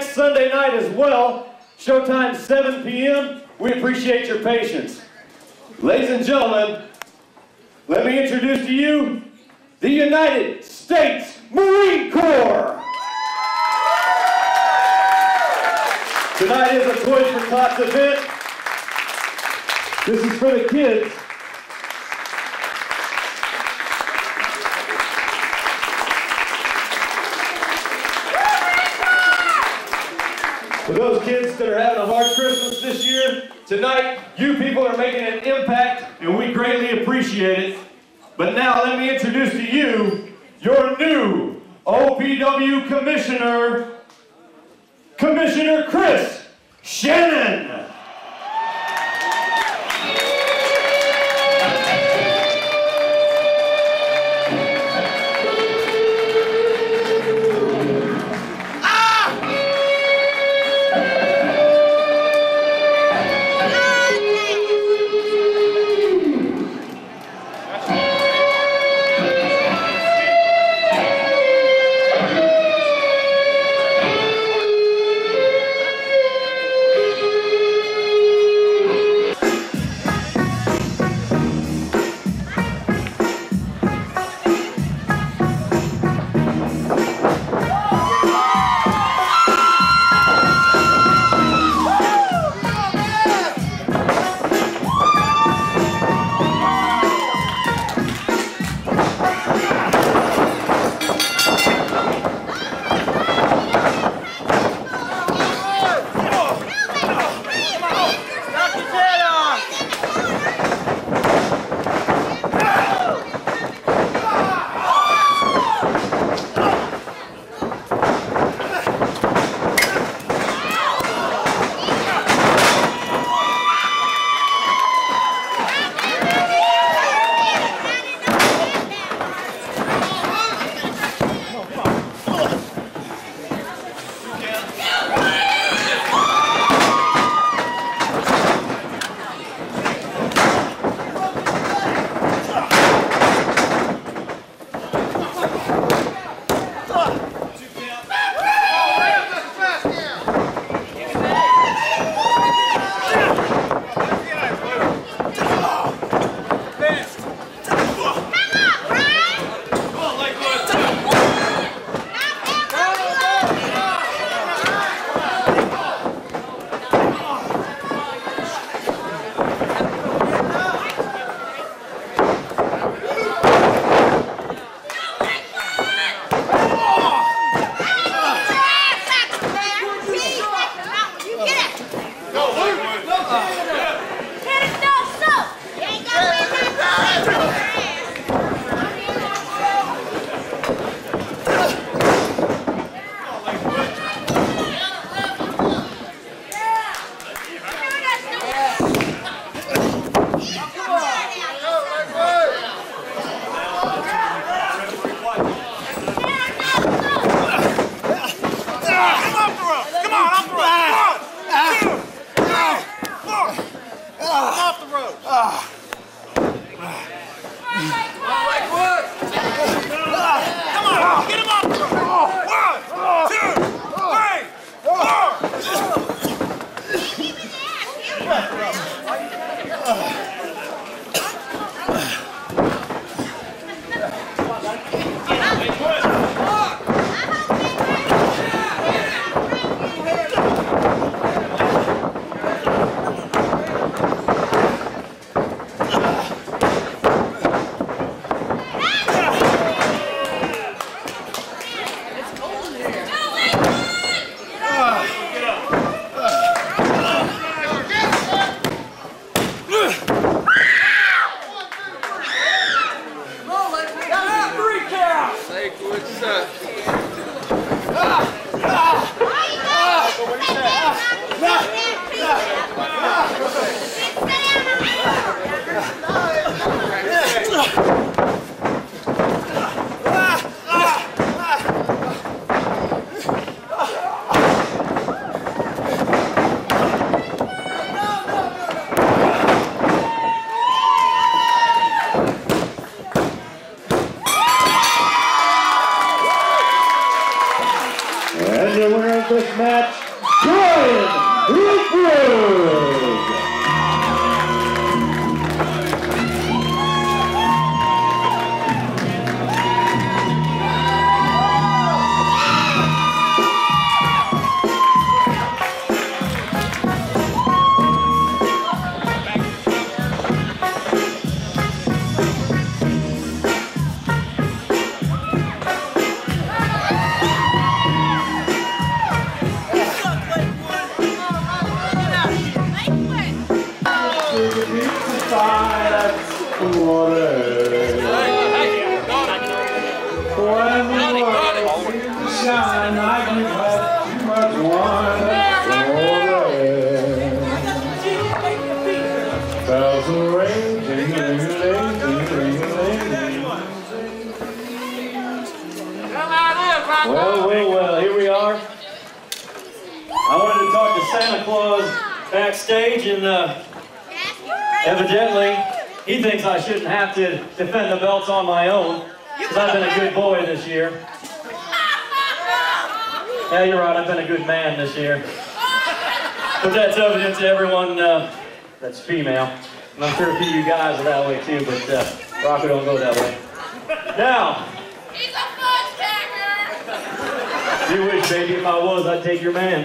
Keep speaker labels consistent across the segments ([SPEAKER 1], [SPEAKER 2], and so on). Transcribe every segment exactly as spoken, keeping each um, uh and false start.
[SPEAKER 1] next Sunday night as well. Showtime seven p m We appreciate your patience. Ladies and gentlemen, let me introduce to you the United States Marine Corps. Tonight is a Toys for Tots event. This is for the kids. For those kids that are having a hard Christmas this year, tonight you people are making an impact and we greatly appreciate it. But now let me introduce to you your new O P W Commissioner, Commissioner Chris Shannon. this match, Brian Lakewood.
[SPEAKER 2] Well, well, well, here we are. I wanted to talk to Santa Claus backstage, and uh, evidently he thinks I shouldn't have to defend the belts on my own, because I've been a good boy this year. Yeah, you're right, I've been a good man this year. But that's evident to everyone uh, that's female. And I'm sure a few of you guys are that way too, but uh, Rocco don't go that way. Now,
[SPEAKER 3] he's a fudge packer!
[SPEAKER 2] you wish, baby, if I was, I'd take your man.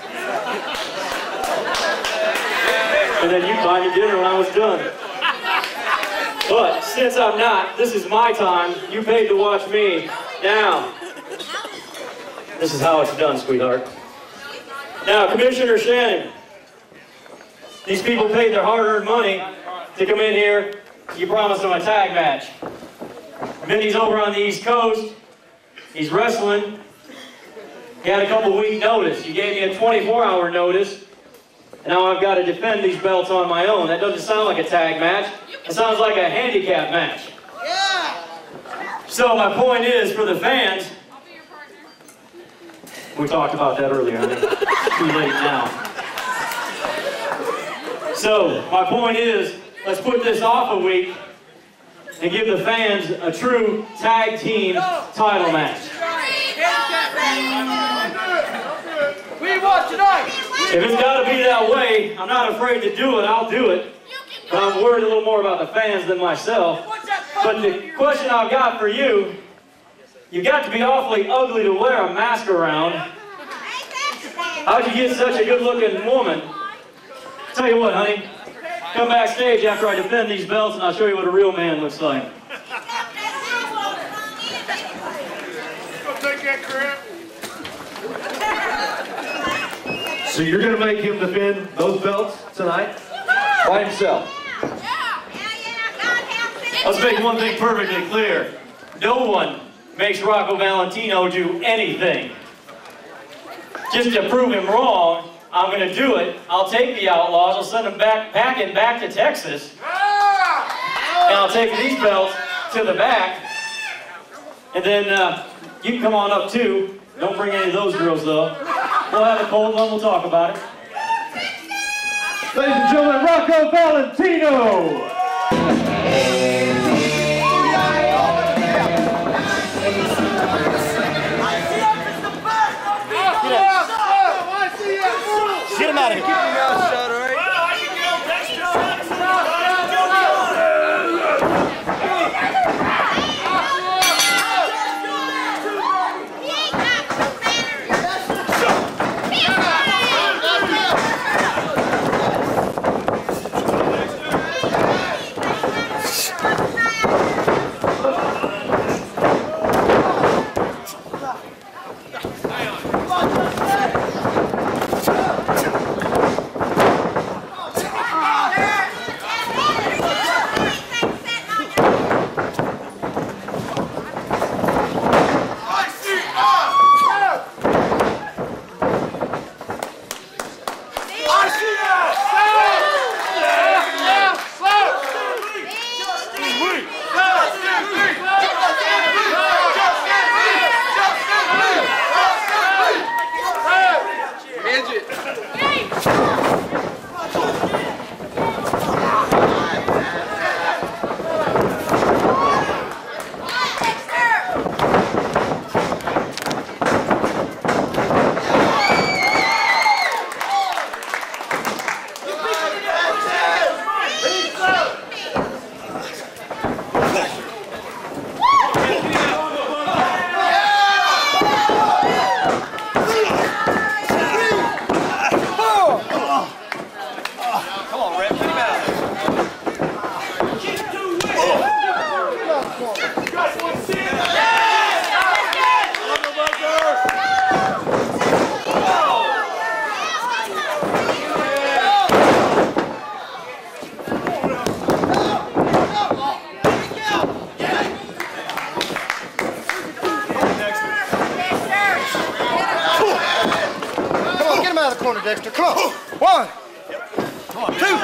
[SPEAKER 2] And then you'd buy me dinner when I was done. But since I'm not, this is my time. You paid to watch me. Now, this is how it's done, sweetheart. Now, Commissioner Shannon, these people paid their hard-earned money to come in here. You promised them a tag match. Vinny's over on the East Coast. He's wrestling. He had a couple week notice. You gave me a twenty-four hour notice. And now I've got to defend these belts on my own. That doesn't sound like a tag match. It sounds like a handicap match.
[SPEAKER 3] Yeah.
[SPEAKER 2] So my point is, for the fans,
[SPEAKER 3] I'll be your partner.
[SPEAKER 2] we talked about that earlier, honey. Too late now. So my point is, let's put this off a week and give the fans a true tag team title match.
[SPEAKER 3] We want tonight.
[SPEAKER 2] If it's got to be that way, I'm not afraid to do it. I'll do it. But I'm worried a little more about the fans than myself. But the question I've got for you, you've got to be awfully ugly to wear a mask around. How'd you get such a good-looking woman? Tell you what, honey. Come backstage after I defend these belts, and I'll show you what a real man looks like.
[SPEAKER 4] Go take that crap.
[SPEAKER 1] So you're going to make him defend those belts tonight? By himself?
[SPEAKER 2] Let's make one thing perfectly clear. No one makes Rocco Valentino do anything. Just to prove him wrong, I'm going to do it. I'll take the Outlaws, I'll send them back, packing back to Texas, and I'll take these belts to the back, and then uh, you can come on up too. Don't bring any of those girls though. We'll have a cold one, we'll talk about it.
[SPEAKER 1] Ladies and gentlemen, Rocco Valentino!
[SPEAKER 5] Get him out of here. Keep your mouth shut, all right?
[SPEAKER 4] Well, I can go Dexter.
[SPEAKER 5] out of the corner, Dexter. Come on. One. Two.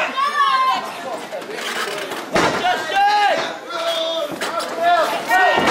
[SPEAKER 3] Hey!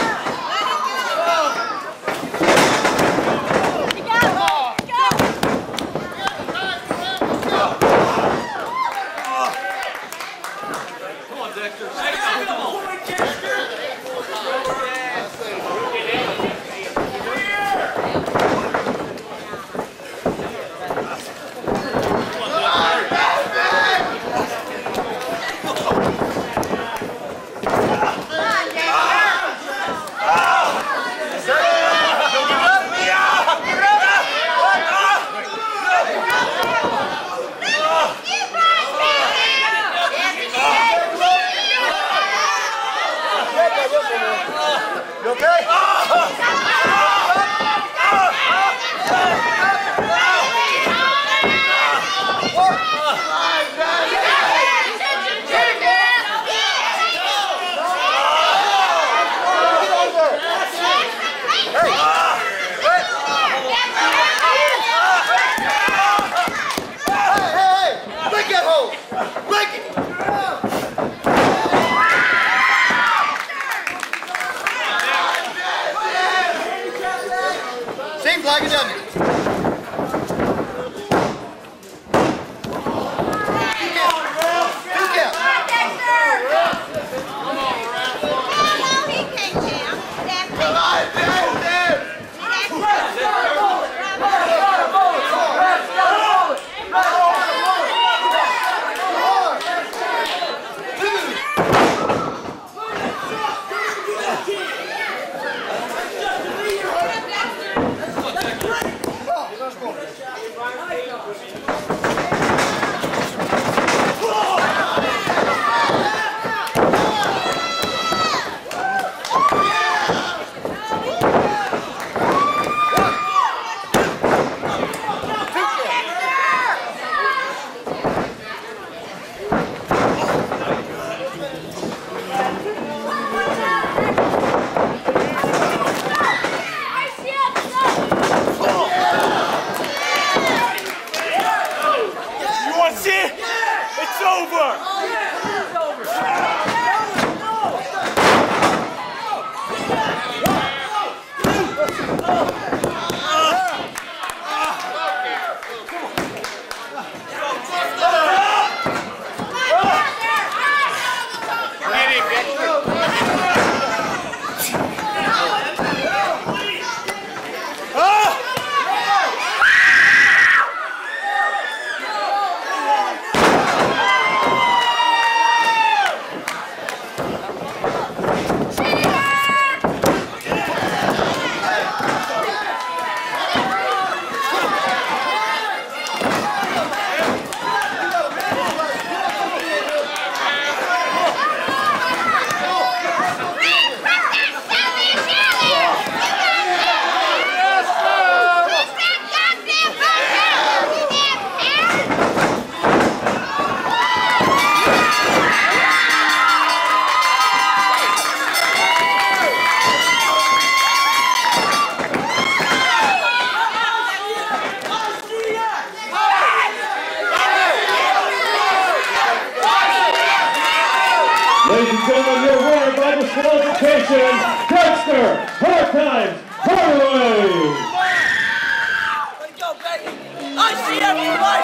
[SPEAKER 1] and gentlemen, your winner by disqualification, Dexter, Hard Times, Hardaway.
[SPEAKER 3] Let's go, baby. I see everybody.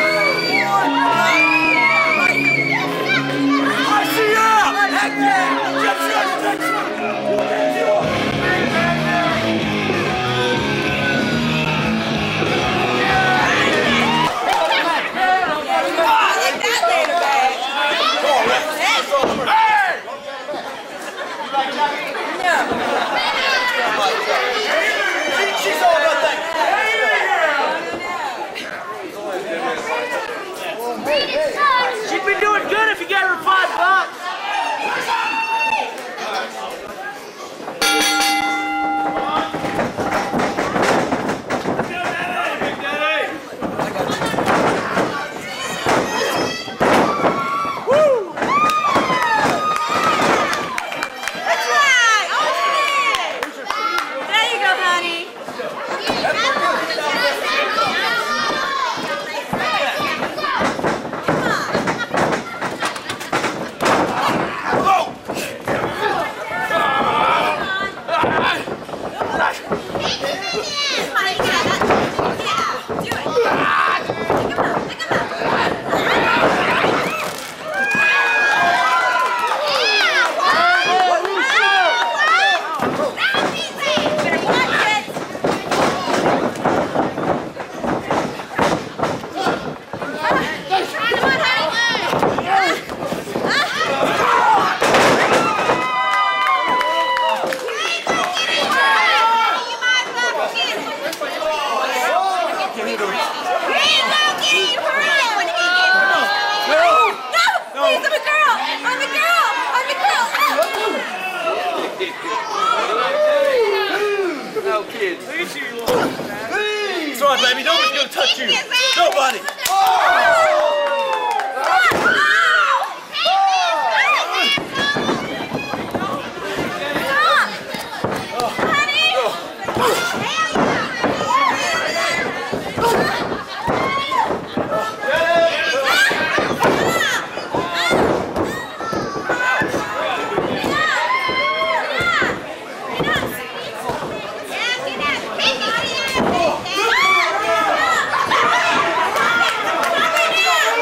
[SPEAKER 3] I see you. Heck yeah. Dexter, Dexter.
[SPEAKER 5] She's all about that.
[SPEAKER 3] She'd be doing good if you gave her five bucks.
[SPEAKER 5] Baby, nobody's gonna touch you. Nobody.
[SPEAKER 3] Yeah.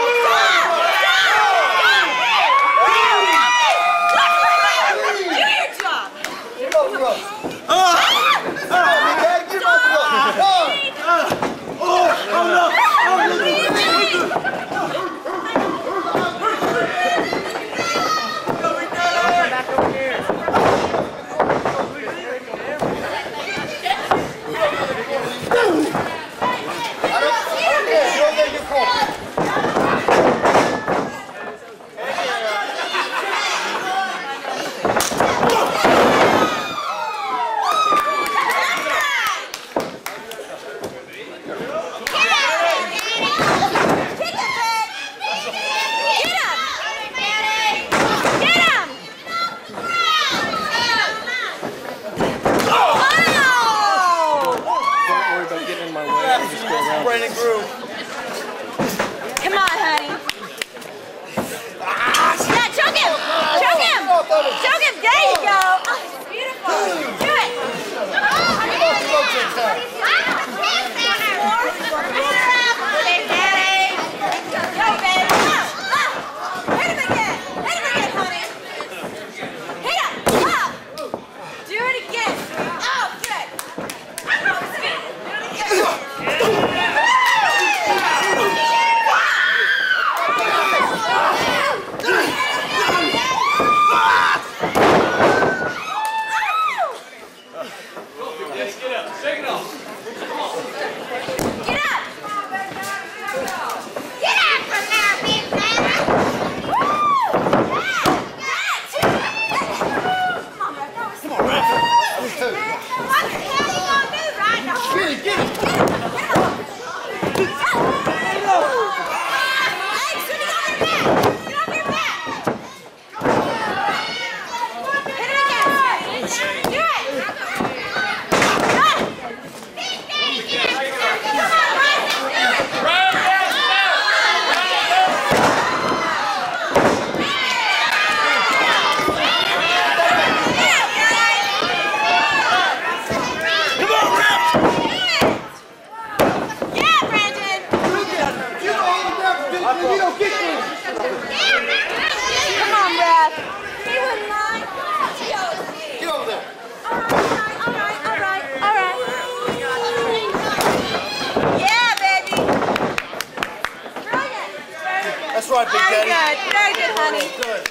[SPEAKER 5] right, Big
[SPEAKER 6] Very
[SPEAKER 5] Daddy.
[SPEAKER 6] good. Very good, honey.
[SPEAKER 5] Good.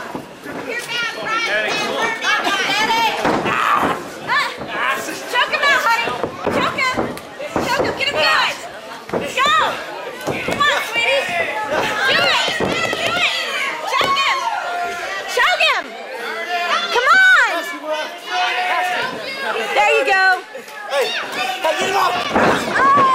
[SPEAKER 6] Choke him out, honey. Choke him. Choke him. Get him going. Go. Come on, sweetie. Do it. Do it. Choke him. Choke him. Come on. There you go.
[SPEAKER 5] Hey, hey, get him off.
[SPEAKER 6] Oh.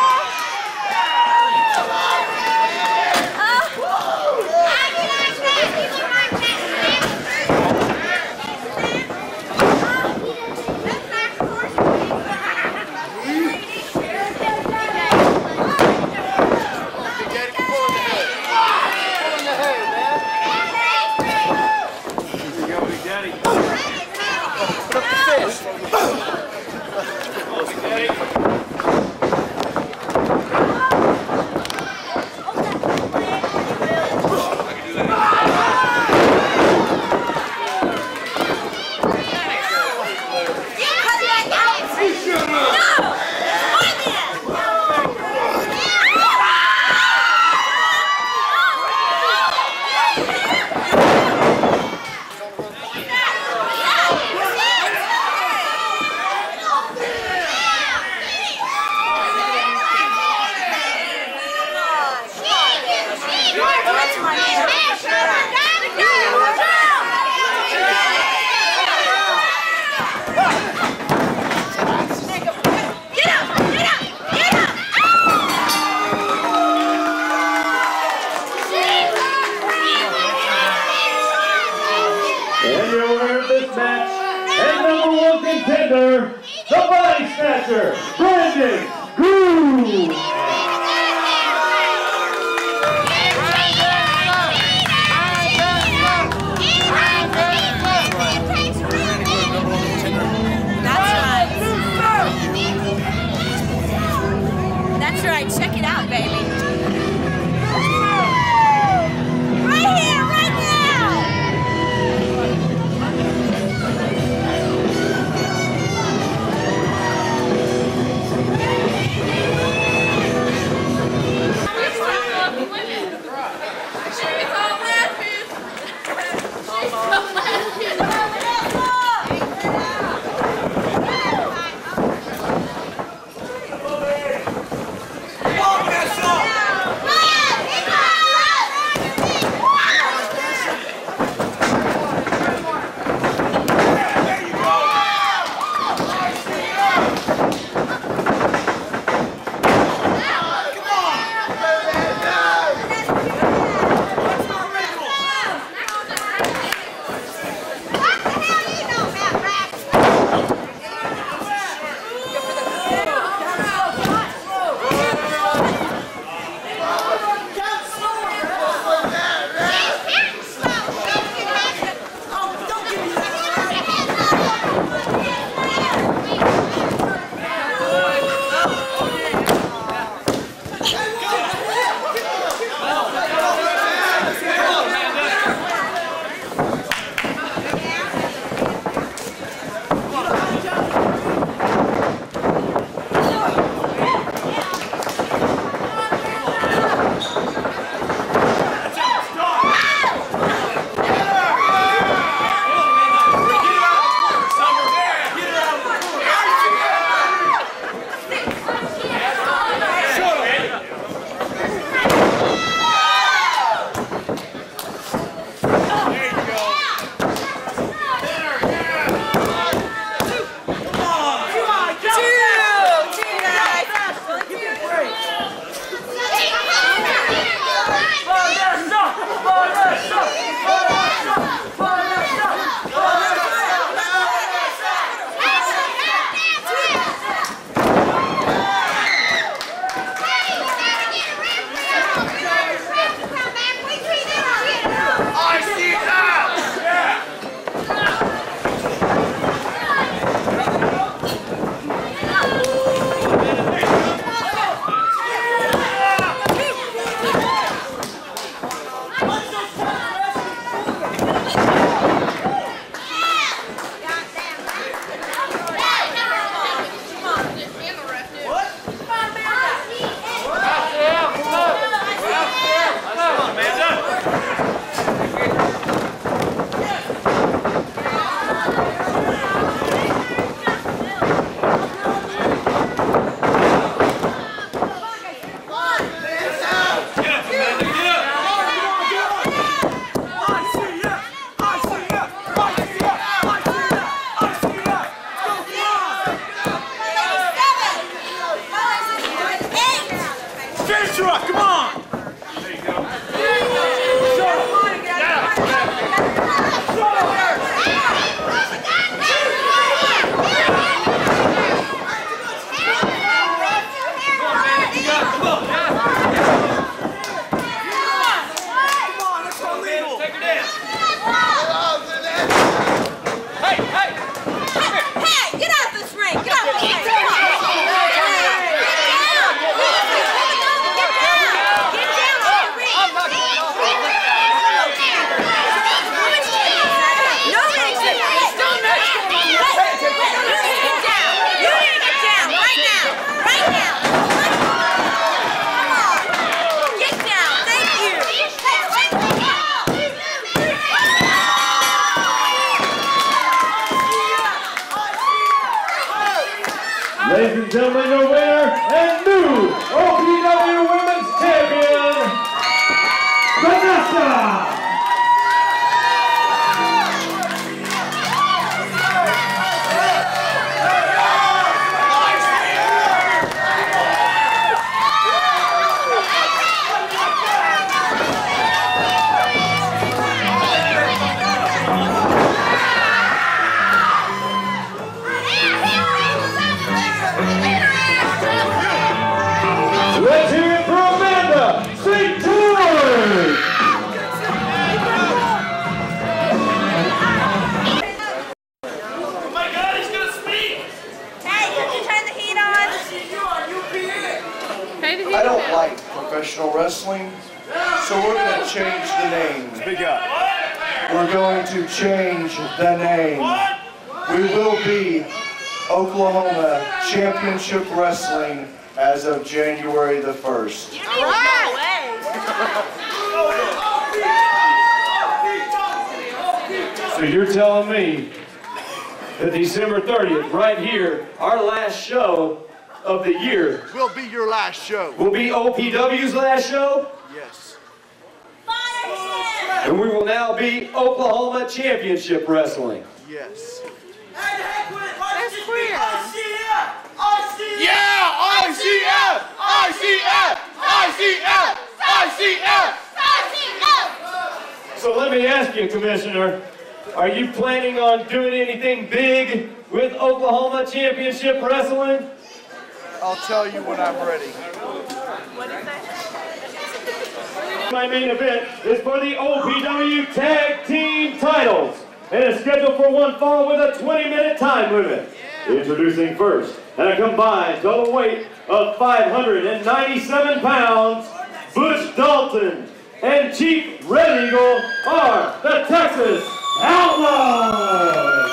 [SPEAKER 1] Contender, the body snatcher, Groom.
[SPEAKER 6] That's right. Check it out, baby. Right here, right now.
[SPEAKER 1] Ladies and gentlemen, your winner and new O P W Women's Champion, Vanessa! Let's hear it for Amanda Saint George!
[SPEAKER 4] Oh my God, he's gonna speak!
[SPEAKER 6] Hey, could you turn the heat on?
[SPEAKER 5] I don't like professional wrestling, so we're going to change the name.
[SPEAKER 4] Speak up.
[SPEAKER 5] We're going to change the name. We will be Oklahoma Championship Wrestling as of January the first.
[SPEAKER 6] You need to go away.
[SPEAKER 1] So you're telling me that December thirtieth, right here, our last show of the year,
[SPEAKER 5] Will be your last show.
[SPEAKER 1] will be O P W's last show?
[SPEAKER 5] Yes.
[SPEAKER 6] Fire him!
[SPEAKER 1] And we will now be Oklahoma Championship Wrestling.
[SPEAKER 5] Yes.
[SPEAKER 6] That's queer.
[SPEAKER 5] Yeah! I C F! I C F! I C F! I C F!
[SPEAKER 1] So let me ask you, Commissioner, are you planning on doing anything big with Oklahoma Championship Wrestling?
[SPEAKER 5] I'll tell you when I'm ready.
[SPEAKER 1] My main event is for the O P W Tag Team titles and is scheduled for one fall with a twenty minute time limit. Introducing first, at a combined total weight of five hundred ninety-seven pounds, Butch Dalton and Chief Red Eagle are the Texas Outlaws!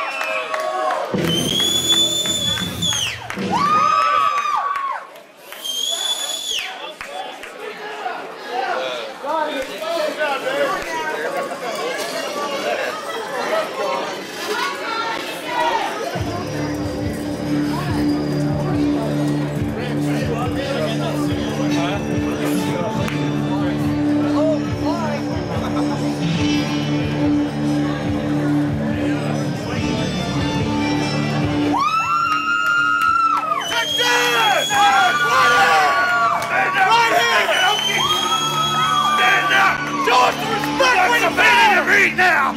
[SPEAKER 4] Now!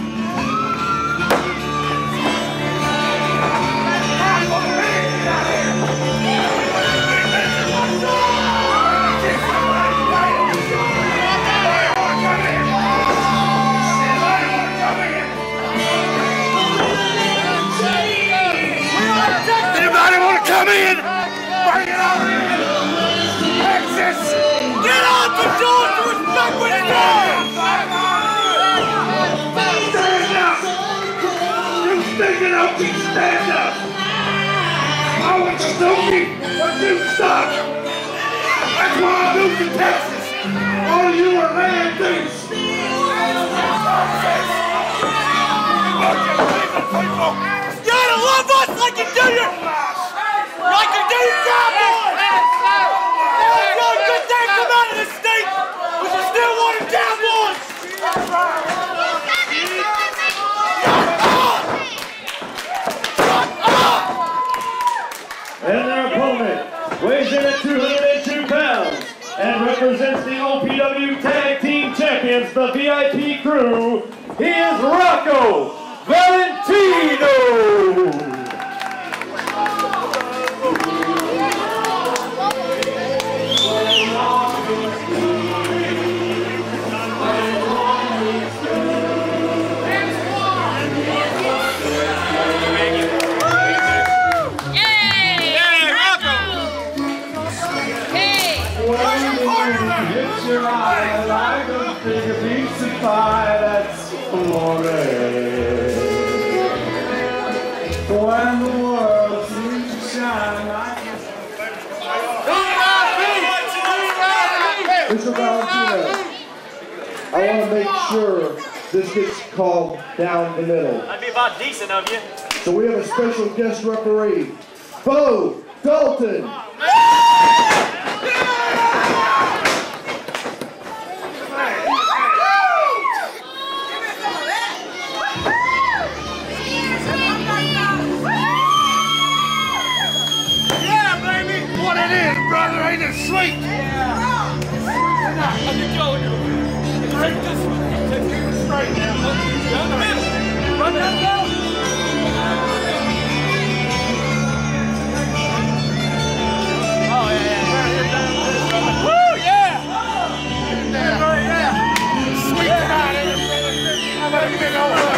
[SPEAKER 4] Anybody want to come in? Bring it on in! Texas! Get out the door to respect what it is! Stand up! You stinking Okie, stand up! I want the Okie, but you suck! That's why I moved to Texas! All of you are land thieves! You gotta love us like you do your... like you do your Cowboys! Every good thing come out of this state, but you still want the Cowboys!
[SPEAKER 1] And their opponent weighs in at two hundred two pounds and represents the O P W Tag Team Champions, the V I P crew. He is Rocco Valentino! Hits your eye like a big pizza pie, that's amore. When the world seems to shine like Mister Valentino, I want to make sure this gets called down the middle.
[SPEAKER 2] That'd be about decent of you.
[SPEAKER 1] So we have a special guest referee, Bo
[SPEAKER 5] Dalton.
[SPEAKER 4] Yeah, baby! What it is, brother, ain't it sweet? Take this one. Take it straight now. Run that down. Oh, yeah, yeah. Woo, yeah! Yeah, right, yeah. Sweet tonight, ain't it, brother? How about a big old hug?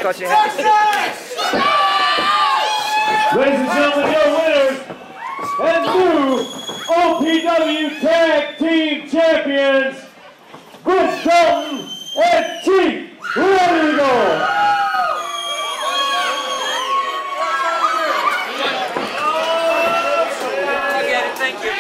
[SPEAKER 3] Texas!
[SPEAKER 1] Ladies and gentlemen, your winners and new O P W Tag Team Champions, Butch, Dalton, and Chief Rodeo.
[SPEAKER 3] Thank you.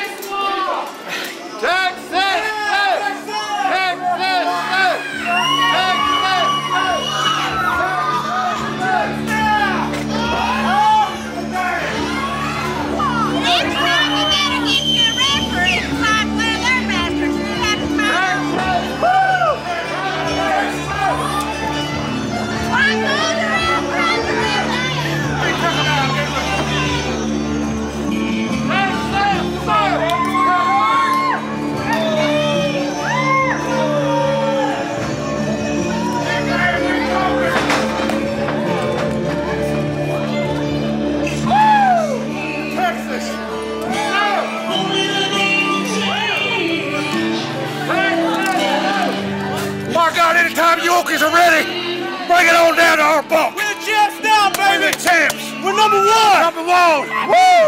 [SPEAKER 4] Anytime you Okies are ready, bring it on down to our bunk. We're champs now, baby. We're champs. We're number one. Number one. Woo!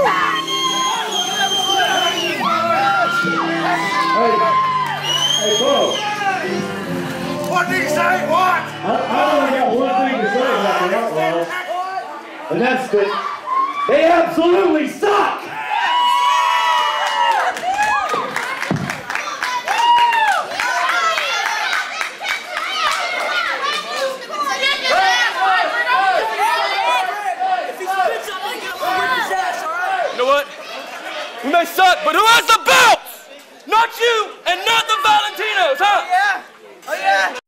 [SPEAKER 1] Hey, hey, Bo.
[SPEAKER 4] What did he say? What?
[SPEAKER 1] I, I only got one thing to say about the Outlaws, and that's that they absolutely suck.
[SPEAKER 3] We may suck, but who has the belts? Not you and not the Valentinos, huh?
[SPEAKER 7] Oh yeah. Oh yeah.